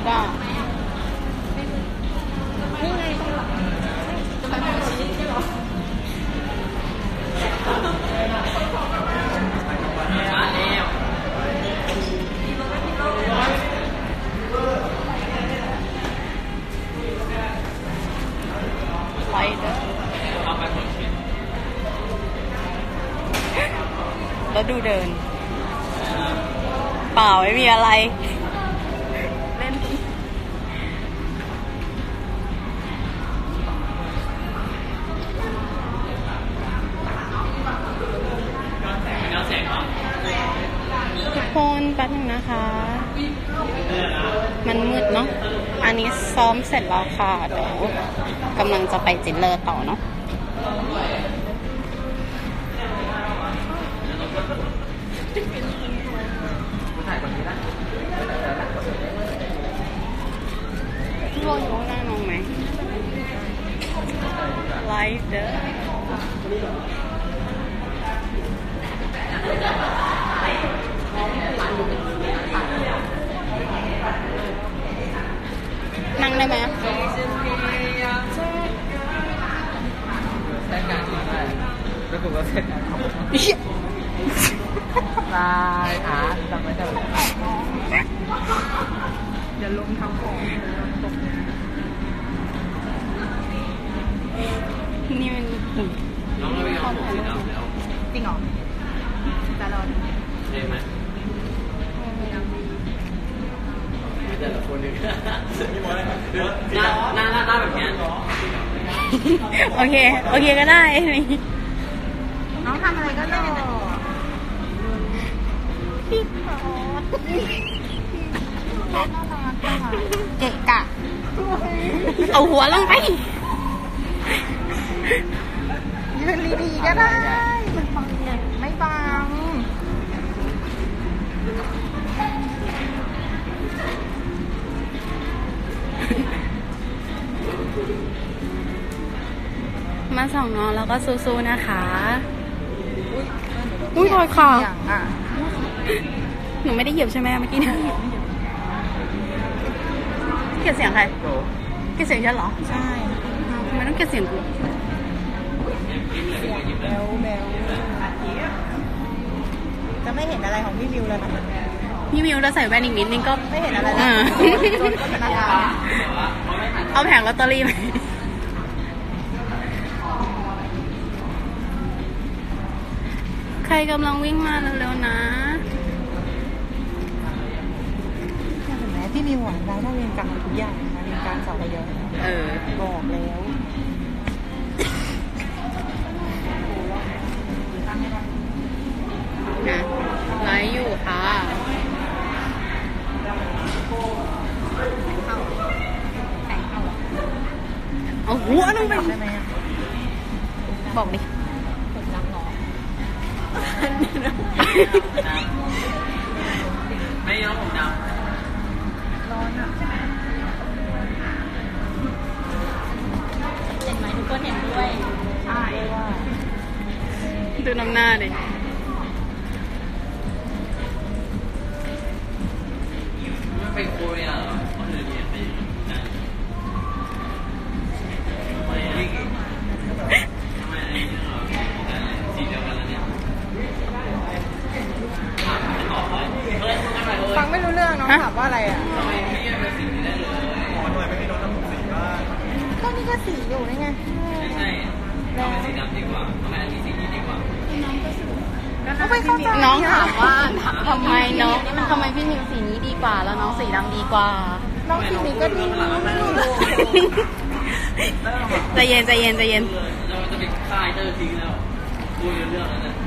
อ่ะนี่ไงตรงหลังจะไปโมชิใช่หรอไปเด้อแล้วดูเดินเปล่าไม่มีอะไรเล่นทุกคนแป๊บนึงนะคะมันมืดเนาะอันนี้ซ้อมเสร็จแล้วค่ะเดี๋ยวกำลังจะไปจิลเลอร์ต่อเนาะพี่โบอยู่ข้างหน้าน้องไหมไลฟ์เด้อนั่งได้ไหมแล้วผมก็เสร็จลายจำไม่ได้อย่าลงทั้งของนี่มันน้องเราไปเอาของสีดำแล้วจริงเหรอจะรอดูเห็นไหมแต่ละคนเนี่ยหน้าแบบนี้โอเคก็ได้น้องทำอะไรก็ได้พี่ขอเกะกะเอาหัวลงไปยืนดีๆก็ได้ไม่บังมาส่องน้องแล้วก็สู้ๆนะคะอุ้ยลอยคอหนูไม่ได้เหยียบใช่ไหมเมื่อกี้เนี่ยเกลียดเสียงใครเกลียดเสียงฉันเหรอใช่ทำไมต้องเกลียดเสียงกูแบลจะไม่เห็นอะไรของพี่มิวเลยนะพี่มิวจะใส่แว่นอีกนิดนึงก็ไม่เห็นอะไรแล้วเอาแผงลอตเตอรี่ไปใครกำลังวิ่งมาเร็วๆนะเห็นไหมพี่มิวได้ถ้าเรียนการทุกอย่างนะเรียนการสอบเยอะบอกแล้วนะไลฟ์อยู่ค่ะเอาหัวลงไปได้ไหมบอกดิผมรักน้องไม่ยอมผมดำร้อนอ่ะเห็นไหมทุกคนเห็นด้วยใช่ว่าดูน้ำหน้าดิไปคุยอ่ะคนอื่นเนี่ยไปสีเดียวกันแล้วเนี่ยฟังไม่รู้เรื่องน้องถามว่าอะไรอ่ะทำไมพี่เป็นสีนี้ได้เลยทำไมไม่ให้น้องทำผมสีบ้างก็นี่ก็สีอยู่นี่ไงไม่ใช่เอาเป็นสีดำดีกว่าทำไมอันนี้สีนี้ดีกว่าก็ไม่เข้าใจน้องถามว่าทำไมพี่มิวสีนี้ดีกว่าแล้วน้องสีดำดีกว่าน้องสีนี้ก็ดีใจเย็นเราจะไปฆ่าเตอร์ทิ้งแล้วพูดเรื่องแล้วนะ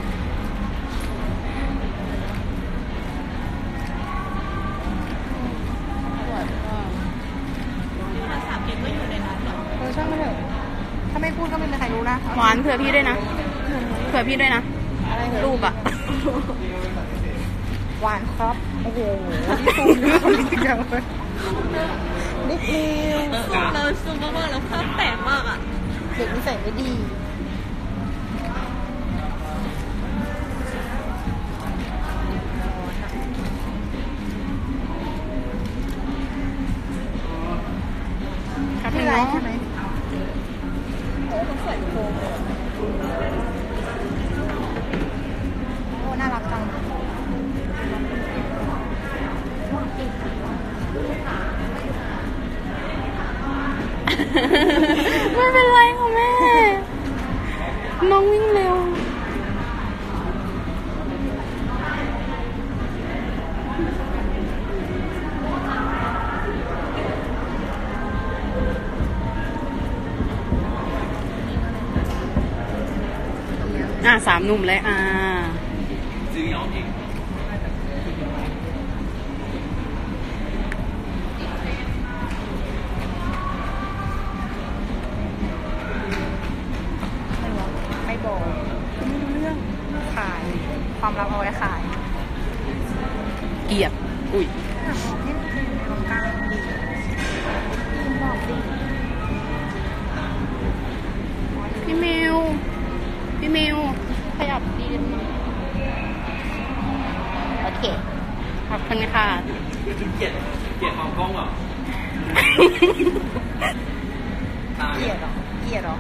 ช่างมันเถอะถ้าไม่พูดก็ไม่มีใครรู้นะหวานเผื่อพี่ด้วยนะรูปอะหวานครับโอ้โหนี่สูงนิดเดียวซูมมากๆแล้วภาพแปลกมากอะเด็กนิสัยไม่ดีไม่เป็นไรค่ะแม่ น้องวิ่งเร็ว 3 หนุ่มเลยซื้อหยองเองไม่บอกไม่รู้เรื่องขายความลับเอาไว้ขายเกียบอุ้ยบอกให้มันเป็นในวงการดีคุณบอกดีพี่มิว พี่มิว ขยับดีนิดนึงโอเค ขอบคุณค่ะเกลียดมองกล้องแบบเกลียดเหรอเกลียดเหรอ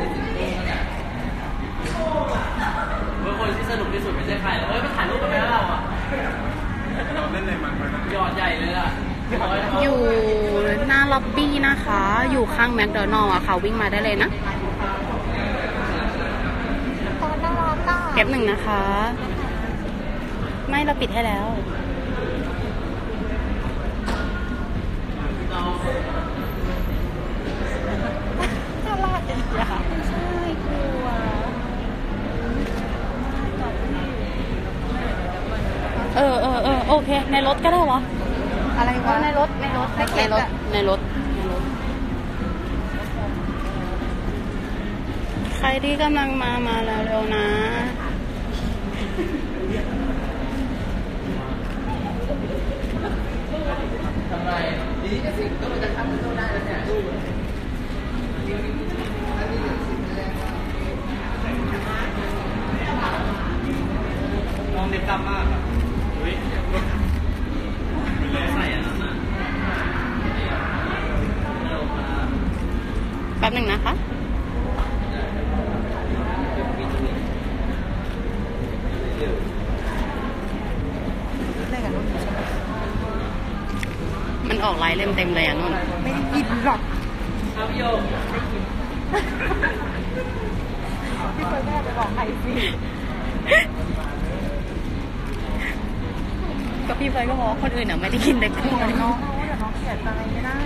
คนที่สนุกที่สุดไม่ใช่ใครหรอกไปถ่ายรูปกันไหมเราอ่ะเราเล่นอะไรมันยอดใหญ่เลยอ่ะอยู่หน้าล็อบบี้นะคะ อยู่ข้างแมคโดนัลล์อะค่ะ วิ่งมาได้เลยนะตอนน่ารักอ่ะเก็บ 1นะคะ ไม่เราปิดให้แล้วน่ารักจังเลยค่ะใช่กลัวโอเค ในรถก็ได้วะอะไรวะในรถ ใครที่กำลังมาแล้วเร็วนะทำไรดีแค่สิ่งก็มันจะทำมันต้องได้แล้วเนี่ยมองเด็กกำมากอ่ะเฮ้ยใส่อันนั้นอ่ะแป๊บ 1นะคะเล่นกับนุ่นใช่ไหมมันออกไลน์เล่มเต็มเลยอ่ะนุ่นไม่ได้ยินหรอกครับโยมพี่เฟิร์นแม่ไปบอกใครสิก็พี่เฟยก็บอกว่าคนอื่นอ่ะไม่ได้กินเด็กกุ้งเดี๋ยวน้องเดี๋ยวน้องเสียใจไม่ได้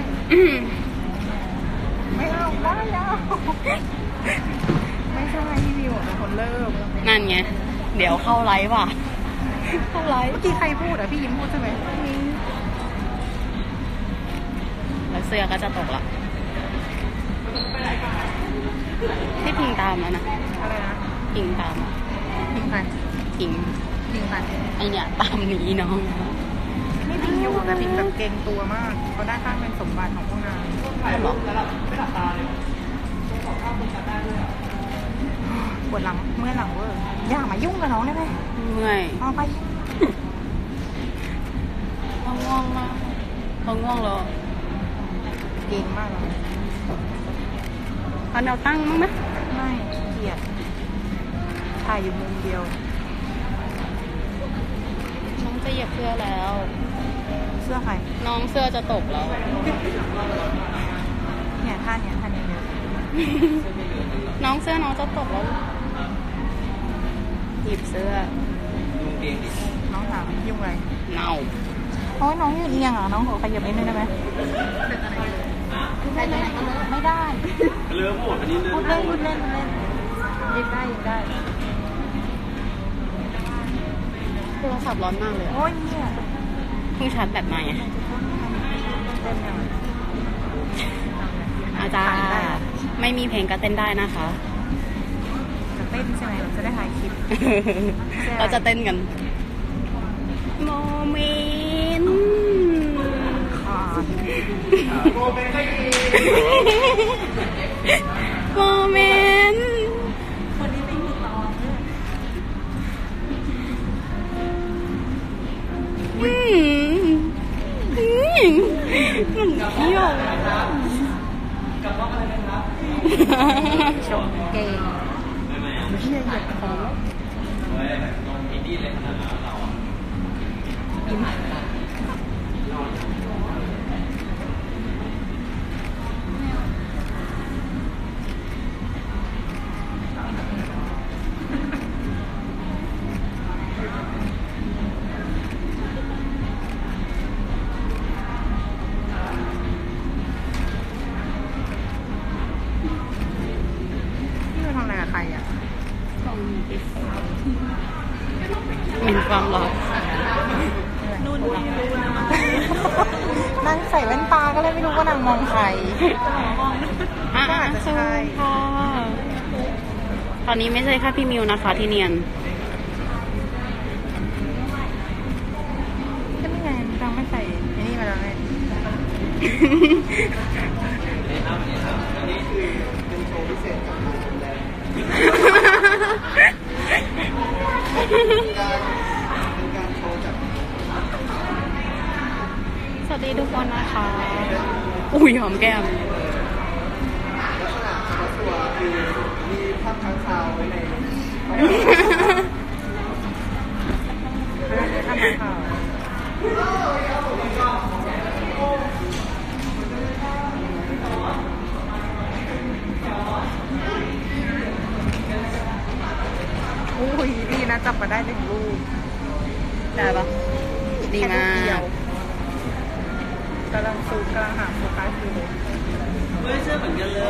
ไม่เอาได้แล้วไม่ใช่พี่วิวเป็นคนเริ่มนั่นไง เดี๋ยวเข้าไลฟ์ว่ะ เข้าไลฟ์เมื่อกี้ใครพูดอ่ะพี่ยิ้มพูดใช่ไหมแล้วเสื้อก็จะตกละที่พิงตามแล้วนะอะไรนะพิงตามอะพิงใครพิงพิงใครไอเนี่ยตามหนีน้องไม่พิงอยู่แต่พิงแบบเกรงตัวมากเขาได้ตั้งเป็นสมบัติของพวกนางก็บอกปวดหลังเมื่อยหลังเวอร์อย่ามายุ่งกับน้องได้ไหมเมื่อยเอาไปเขาง่วงมากเขาง่วงแล้วเก่งมากเลยเอาแนวตั้งมั้งไหมไม่เกลียดถ่ายอยู่มุมเดียวน้องจะเหยียบเสื้อแล้วเสื้อใครน้องเสื้อจะตกแล้วเนี่ยท่าเนี้ยเยอะน้องเสื้อน้องจะตกแล้ว หยิบเสื้อดูเก่งดิน้องถามยุ่งอะไรเน่าโอ้ยน้องอยู่เอียงอ่ะน้องขอขยับนิดนึงได้ไหมไม่ได้ไม่ได้เลือหมดอันนี้เลือพูดเล่นยิงได้โทรศัพท์ร้อนมากเลยอะโอ้ยเนี่ยเพิ่งชาร์จแบตมาไงเต้นยังอาจารย์ไม่มีเพลงก็เต้นได้นะคะจะเต้นใช่ไหมเราจะได้ถ่ายคลิปเราจะเต้นกัน โมเมนต์โมเป็นก็ดีโมเมนต์คนนี้ไม่มีตอนด้วยเที่ยวกับน้องอะไรนะครับชมเก่งไม่ไม่เชี่ยเหยียบของเฮ้ยนอนอินดี้เลยขนาดนั้นเราอ่ะยิ้มเป็นความรักนู่นนี่รู้นะนางใส่แว่นตาก็เลยไม่รู้ว่านางมองใครอ่ะก็อาจจะใช่ค่ะตอนนี้ไม่ใช่แค่พี่มิวนะคะที่เนียนก็ไม่ไงนางไม่ใส่ไอ้นี่มาแล้วไงสวัสดีทุกคนนะคะ อุ้ยหอมแก้มมีภาพค้างคาวไว้ในทำไมข่าวอุ้ยดีนะจับมาได้หนึ่งลูกได้ปะดีมากกำลังหาโฟกัสอยู่เฮ้ยเสื้อเหมือนกันเลย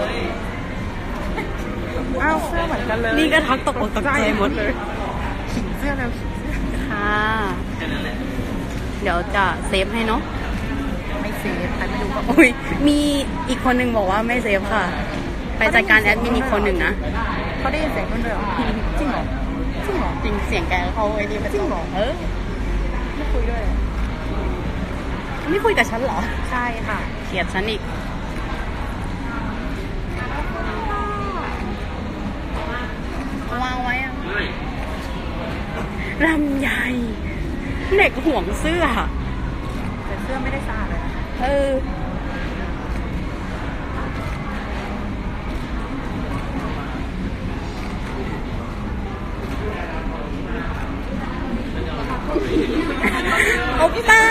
อ้าวเสื้อเหมือนกันเลยนี่ก็ทักตกอกตกใจหมดเลยขิงเสื้อแล้วขิงเสื้อค่ะแค่นั้นแหละเดี๋ยวจะเซฟให้เนาะไม่เซฟใครไม่รู้ก็อุ้ยมีอีกคนนึงบอกว่าไม่เซฟค่ะ ไปจัดการแอดมินอีกคนหนึ่งนะเขาได้ยินเสียงคนเดียวจริงเหรอจริงเหรอจริงเสียงแกเขาไอ้นี่จริงเหรอ ไม่คุยด้วยเหรอไม่คุยกับฉันเหรอใช่ค่ะเกลียดฉันอีก วางไว้อะไม่ลำใหญ่ เด็กห่วงเสื้อแต่เสื้อไม่ได้สะอาดเลยนะเออ โอป้า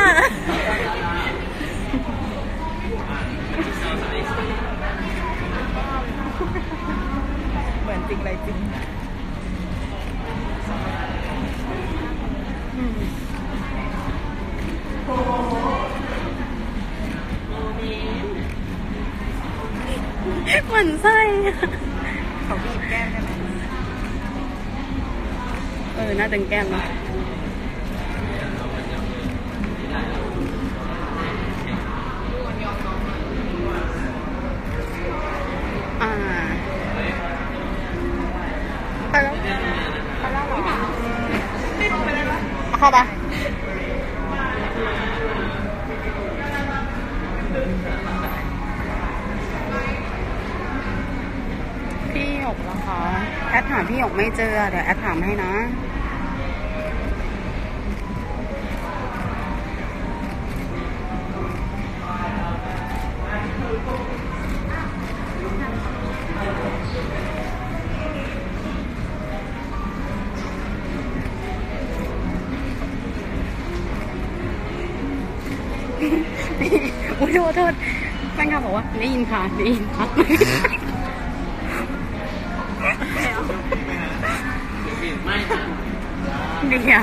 เหมือนจริงอะไรจริงเหมือนไส้อะเขาบีบแก้มใช่ไหมหน้าตึงแก้มนะอ่าไปแล้วไปแล้วเหรอเข้าปะพี่หยกเหรอคะแอดถามพี่หยกไม่เจอ เดี๋ยวแอดถามให้นะ อุ้ยขอโทษแฟนคลับบอกว่าได้ยินค่ะได้ยินค่ะไม่นะเดี๋ยว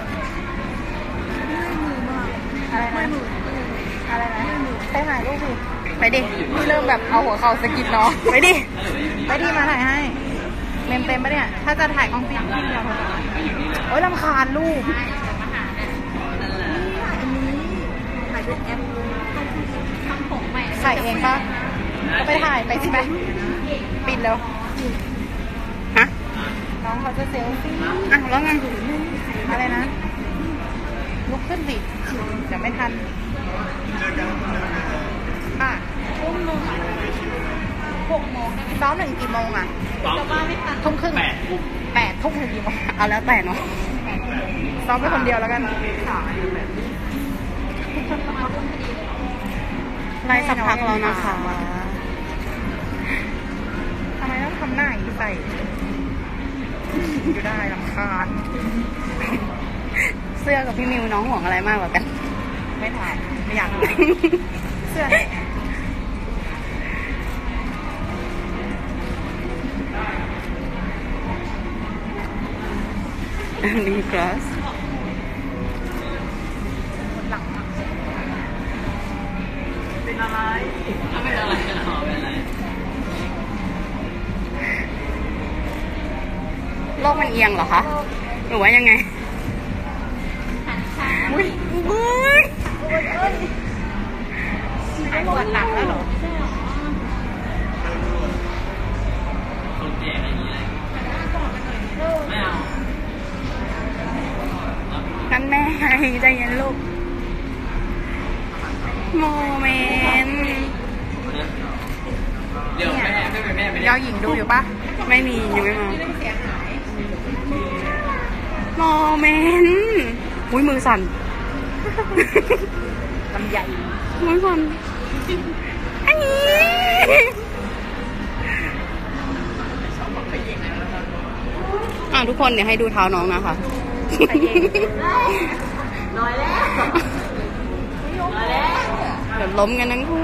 อะไรนะอะไรนะไปถ่ายรูปดิไปดินี่เริ่มแบบเอาหัวเข่าสะกิดน้องไปดิไปดีมาถ่ายให้เมมเต็มปะเนี่ย ถ้าจะถ่ายกล้องฟิล์มที่เดียวพอโอ๊ยรำคาญลูกถ่ายด้วยแอปถ่ายเองปะก็ไปถ่ายไปสิไหมปิดเร็วฮะน้องเขาจะเซลฟี่อ่ะแล้วไงอะไรนะ ลุกขึ้นสิเดี๋ยวไม่ทันค่ะ6 โมงซ้อมถึงกี่โมงอ่ะ ทุ่มครึ่ง 8 ทุ่มถึงกี่โมงเอาแล้วแต่เนาะซ้อมไปคนเดียวแล้วกันไล่สักพักแล้วนะคะทำไมต้องทำหน้าอย่างนี้ใส่อยู่ได้รำคาญเสื้อกับพี่มิวน้องห่วงอะไรมากกว่ากันไม่ถ่ายไม่อยากรู้เสื้อไหนดีครัสหลังอะเป็นอะไรเป็นอะไรกันหรอเป็นอะไรโลกมันเอียงเหรอคะ หรือว่ายังไงโอุ้ยหายปวดหลังแล้วเหรอคนแก่อะไรอย่างนี้เลยไม่เอานั่นแม่ใจเย็นลูกโมเมนต์เดี๋ยวแม่ไม่ยอหญิงดูอยู่ปะไม่มียังไม่มาโมเมนต์อุ้ยมือสั่นลำใหญ่มือสั่นอันนี้ทุกคนเดี๋ยวให้ดูเท้าน้องนะคะน้อยแล้วน้อยแล้วเดี๋ยวล้มกันทั้งคู่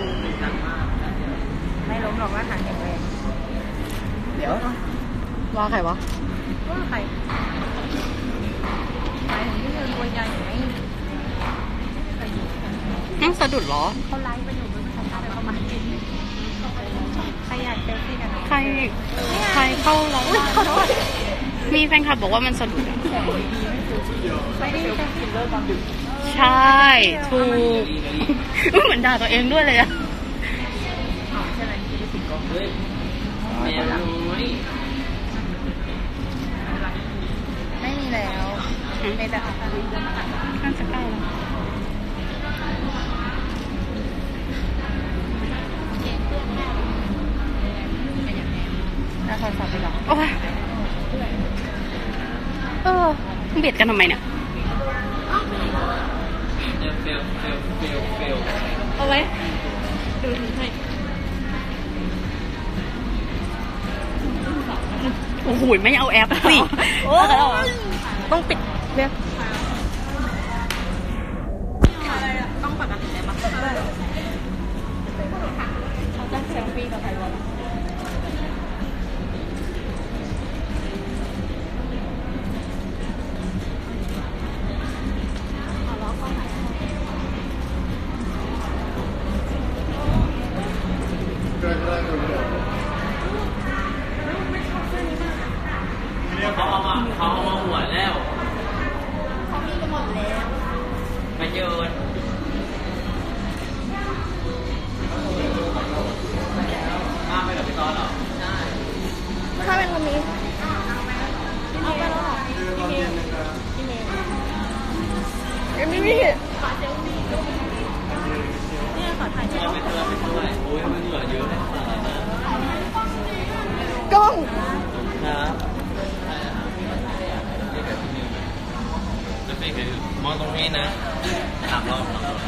ไม่ล้มหรอกว่าทางแข็งแรงเดี๋ยวว่าใครวะว่าใครหมายถึงที่เธอตัวใหญ่ไหมนั่งสะดุดเหรอเขาไลฟ์ไปอยู่บนชั้นอะไรประมาณนี้ใครอยากเซลฟี่กันไหมใครเข้าแล้วมีแฟนคลับบอกว่ามันสะดุดอะไม่ได้เซลฟี่เลิกตอนดึกใช่ถูกเหมือนด่าตัวเองด้วยเลยอะใช่ไหมที่ไปสิงกองเฮ้ยแม่รู้นี่ไม่มีแล้วไม่ได้น่าจะใกล้แล้วแล้วใครฝากไปหรอโอ้ยเบียดกันทำไมเนี่ยเฟลเอาไว้ดูให้โอ้โหไม่เอาแอปสิต้องปิดเรียกต้องปกติเลยปะเขาจะเซลฟี่กับใครวะเขาเอามาหัวแล้วเขามีกันหมดแล้วไปเจอมาไปกับพี่ตอนเหรอใช่ถ้าเป็นคนนี้เอาไปแล้วหรอไม่มีขอเซลฟี่เนี่ยขอถ่ายเอาไปเตือนไปด้วยโอ้ยมันเหลือเยอะเลยกล้องครับจะเป็นไงมองตรงนี้นะ3 รอบ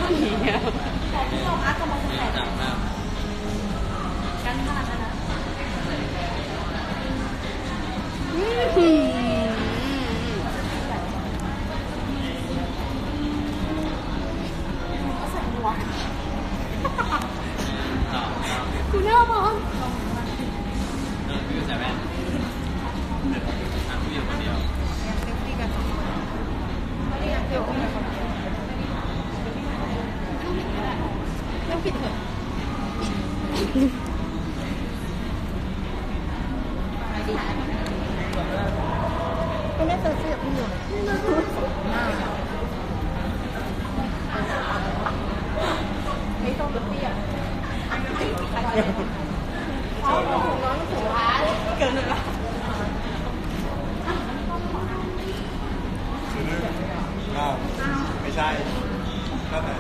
จับหน้ากูหน้ามองพี่ใส่แว่นผู้หญิงคนเดียวก็ไม่เซลฟี่กับพี่อยู่ไม่ต้องเซลฟี่อ่ะน้องถือว่าเกินเลยละไม่ใช่นั่นแหละ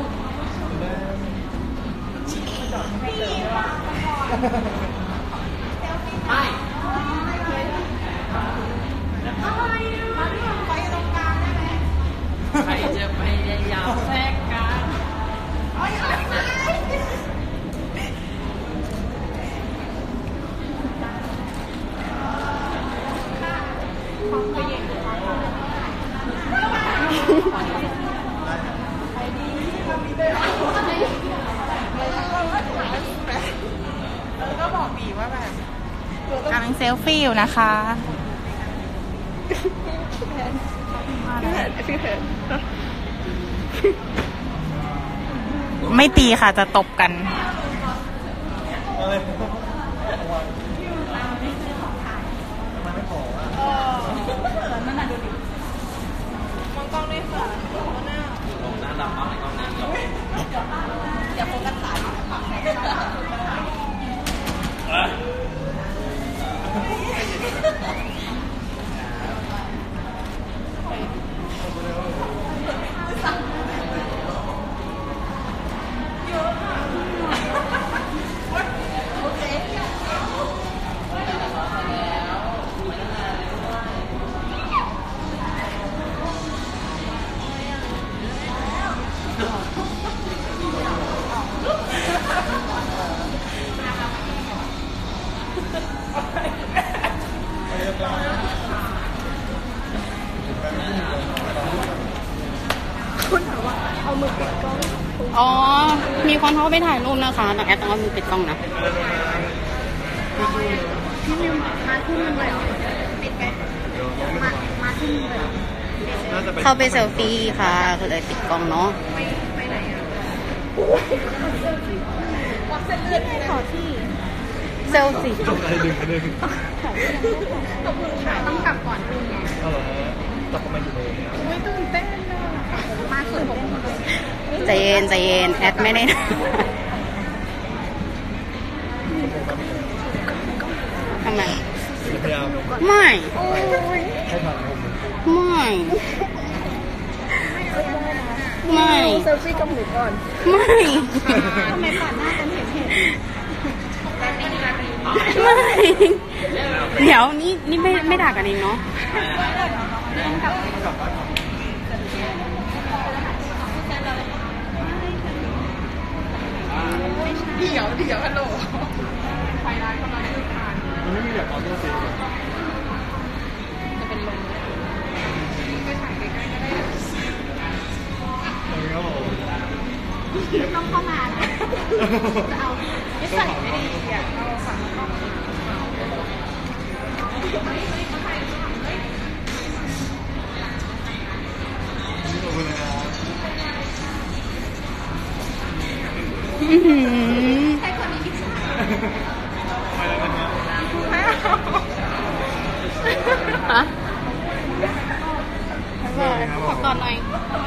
ใครจะพยายามแทรกกันก็บอกบีว่าแบบกำลังเซลฟี่อยู่นะคะไม่ตีค่ะจะตบกัน มองกล้องด้วยค่ะดำมากเลยตอนนี้อย่าโฟกัสสายอ๋อ มีคนเขาไปถ่ายรูปนะคะแต่แอดต้องเอามือปิดกล้องนะพี่มิวมาทุ่มนึงเลยเหรอปิดไปมาทุ่มนึงเลยเหรอเข้าไปเซลฟี่ค่ะก็เลยปิดกล้องเนาะไปไหนอ่ะวัดเส้นเลือดขอที่เซลฟี่จบอะไรดึงกันเลยตกลงค่ะต้องกลับก่อนนึงไงเอาเหรอจับประมาณกี่โมงเนี่ยไม่ตื่นเต้นเลยมาสุดผมใจเย็นใจเย็นแอดไม่ได้ทำไมพยายามไม่ให้ผ่านผมไม่ไม่เซลฟี่กับหนูก่อนไม่ทำไมผ่านหน้ากันเห็นไม่ เดี๋ยวนี่ไม่ด่ากันเองเนาะเดี๋ยวฮัลโหลไฟร้านกำลังจะผ่านมันไม่มีแบบออโต้เซฟจะเป็นลมไปถ่ายใกล้ๆก็ได้ครับผมต้องเข้ามานะจะเอานิสัยไม่ดีอ่ะเอาฝั่งกล้องขอบคุณนะครับอื้อหือให้คนนี้พิซซ่าไปแล้วนะครับฮะขอกอดหน่อย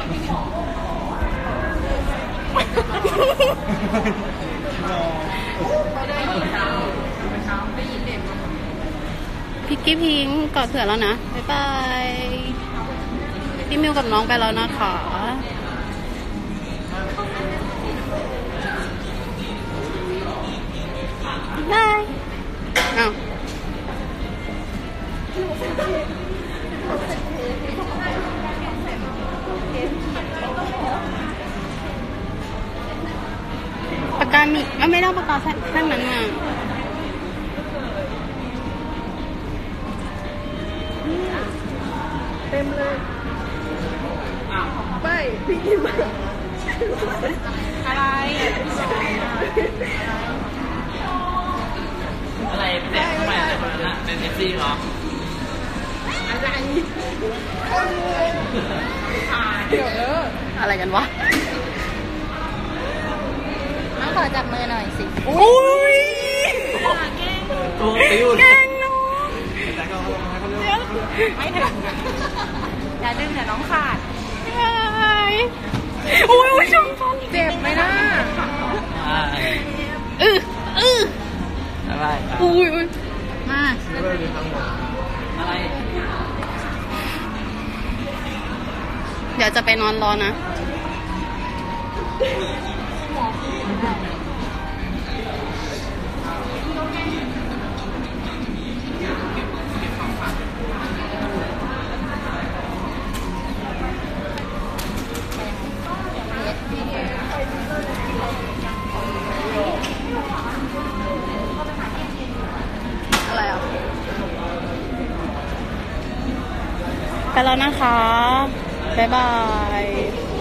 พี่กี้พิงกอดเสือแล้วนะ บ๊ายบาย พี่มิวกับน้องไปแล้วนะคะบายอ้าวปากกามีไม่ได้ปากกาแท่งนั้นมาเต็มเลยไม่พี่กินมาอะไรอะไรเด็กทำไมเด็กคนนั้นอะเป็นเอฟซีเหรออะไรเดี๋ยวเด้ออะไรกันวะน้องขอจับมือหน่อยสิอุ้ยตัวปิ้วแกล้งน้องแต่ก็ให้เขาเลือกไม่ถึงอย่าดึงเดี๋ยวน้องขาดอุ้ยชมฟันเจ็บไหมนะอืออะไรอุ้ยมาไม่ได้ดีทั้งหมดอะไรเดี๋ยวจะไปนอนรอนะ อะไรอ่ะ ไปแล้วนะคะ บ๊ายบาย